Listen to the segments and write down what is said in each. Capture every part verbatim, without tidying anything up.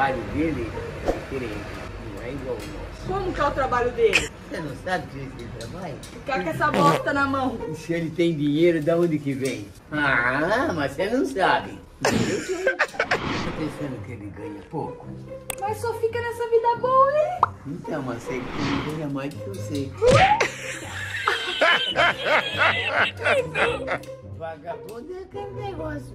trabalho dele é diferente, não é igual o nosso. Como que é o trabalho dele? Você não sabe que ele trabalha? Ficar com essa bosta na mão. E se ele tem dinheiro, da onde que vem? Ah, mas você não sabe. Eu sei. Tá pensando que ele ganha pouco? Mas só fica nessa vida boa, hein? Então, mas sei que ele ganha mais do que você. Vagabundo é aquele negócio.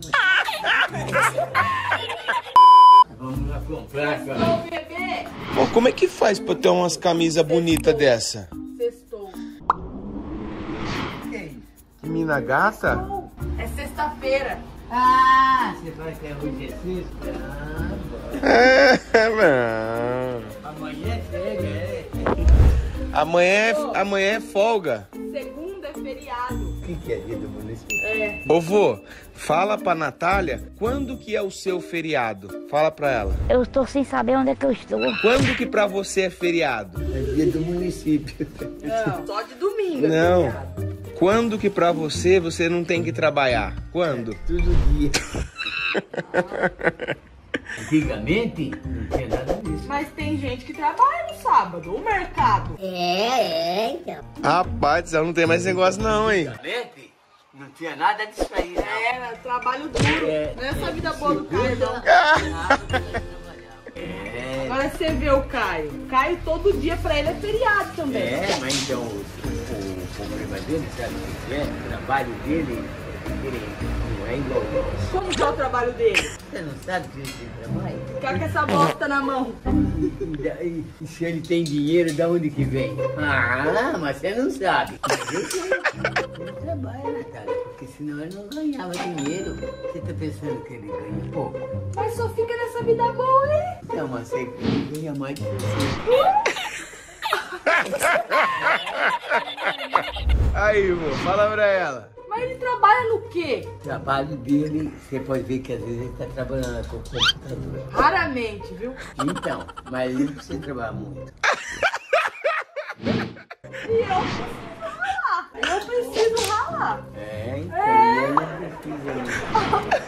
Vamos lá comprar, cara. Sextou, bebê. Pô, como é que faz pra ter umas camisas bonitas dessa? Sextou. Que é isso? Que mina gata? Sextou. É sexta-feira. Ah, você fala que é hoje é sexta? Ah, bom. É, não. Amanhã é cega, é? Amanhã é, amanhã é folga. Segunda é feriado. O que, que é dia do município? É. Ô vô, fala pra Natália quando que é o seu feriado. Fala pra ela. Eu estou sem saber onde é que eu estou. Quando que pra você é feriado? É dia do município. Não, só de domingo. é Não. feriado. Quando que pra você você não tem que trabalhar? Quando? Todo dia. Antigamente, não tinha nada disso. Mas tem gente que trabalha no sábado, o mercado. É, é, então. Rapaz, ela não tem mais negócio não, hein? Antigamente, não tinha nada disso aí, não. Era trabalho duro. É. Não é essa vida boa do Caio, não. É, Agora você vê o Caio. Caio todo dia pra ele é feriado também. é, mas então o, o, o problema dele, sabe o que é? O trabalho dele é diferente, não é igual o nosso. Como que é o trabalho dele? Você não sabe que ele trabalha? Ficar com essa bosta na mão. E, daí, e se ele tem dinheiro, da onde que vem? Ah, mas você não sabe. Eu sei. Ele trabalha, Natália, porque senão ele não ganhava dinheiro. Você tá pensando que ele ganha pouco? Mas só fica nessa vida boa, hein? Então, mas sei que ele ganha mais do que você. Aí, vô, fala pra ela. Mas ele trabalha no quê? O trabalho dele, você pode ver que às vezes ele está trabalhando com o computador. Raramente, viu? Então, mas ele não precisa trabalhar muito. E eu preciso ralar. Eu preciso ralar. É, então, ele não precisa.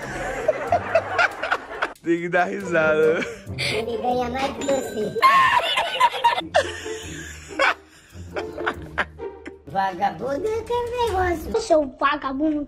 Tem que dar risada. Ele ganha mais que você. Vagabundo é aquele negócio. Seu vagabundo.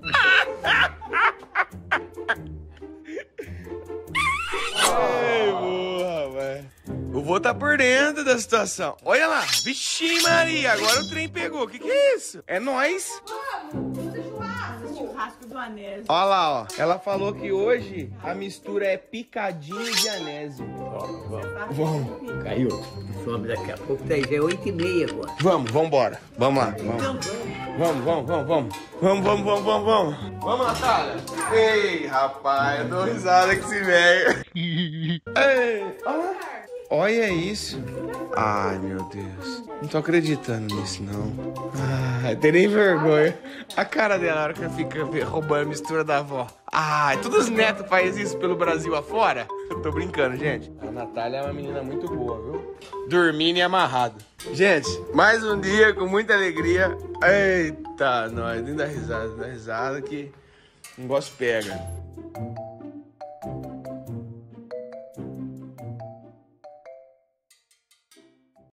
Ei, boa, velho. O vô tá por dentro da situação. Olha lá. Vixe Maria, agora o trem pegou. O que que é isso? É nóis. Vamos, fazer churrasco. Churrasco do Anésio. Olha lá, ó. Ela falou que hoje a mistura é picadinho de anésio. Vamos. Caiu. Sobe daqui a pouco, tá aí, já é oito e meia agora. Vamos, vambora. Vamos lá, vamos. Então, Vamos, vamos, vamos, vamos. Vamos, vamos, vamos, vamos, vamos. Vamos, Natália. Ei, rapaz, eu dou risada com esse velho. Ei, olha. Olha isso. Ai, meu Deus. Não tô acreditando nisso, não. Ai, tem nem vergonha. A cara dela na hora que ela fica roubando a mistura da avó. Ai, todos os netos fazem isso pelo Brasil afora? Eu tô brincando, gente. A Natália é uma menina muito boa, viu? Dormindo e amarrado. Gente, mais um dia com muita alegria. Eita, nós, nem dá risada, dá risada que o negócio pega.